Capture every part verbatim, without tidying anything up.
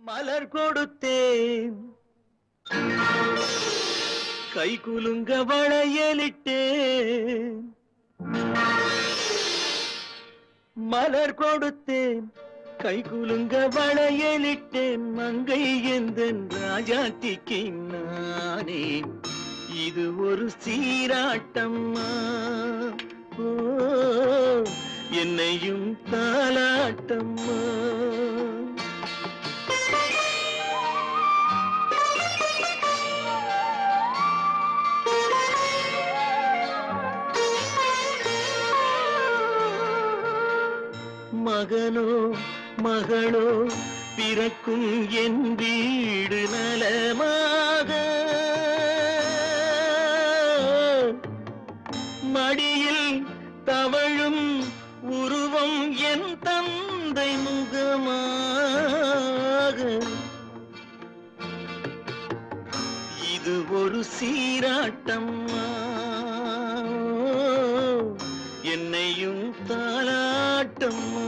மலர் கொடுத்தேன் கை குலுங்க வளையலிட்டேன் மலர் கொடுத்தேன் கை குலுங்க வளையலிட்டேன் மங்கை எந்தன் ராஜாத்திக்கு நானே இது ஒரு சீராட்டம்மா ஓ என்னையும் தாலாட்டம்மா மகனோ மகளோ பிறக்கும் என் வீடு நலமாக மடியில் தவழும் உருவம் என் தந்தை முகமாக இது ஒரு சீராட்டம்மா என்னையும் தாலாட்டம்மா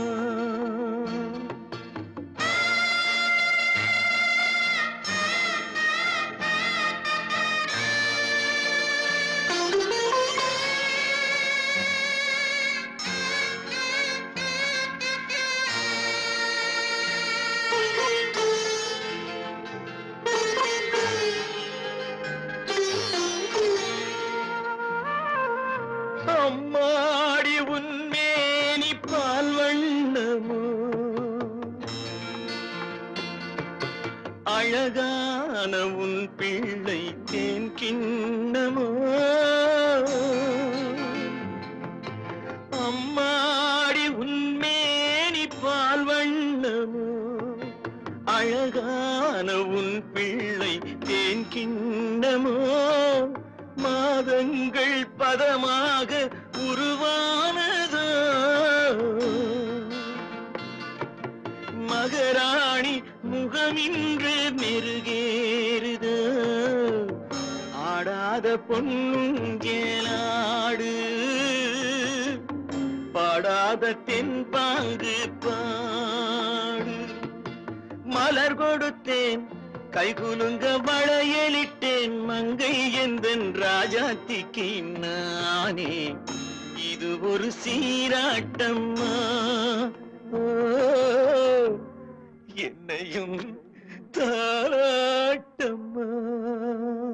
அம்மாடி உன்மேனி பால் வண்ணமோ அழகான உன் பிள்ளை தேன் கிண்ணமோ அம்மாடி உன்மேனி பால் வண்ணமோ அழகான உன் பிள்ளை தேன் கிண்ணமோ மாதங்கள் பதமாக உருவானதோ மகராணி முகமின்று மெருகேறுதோ ஆடாத பொன்னுங்கேலாடு பாடாத தென்பாங்கு பாடு மலர் கொடுத்தேன் கை குலுங்க வளையலிட்டேன் மங்கை எந்தன் ராஜாத்திக்கு நானே இது ஒரு சீராட்டம்மா ஓ என்னையும் தாராட்டம்மா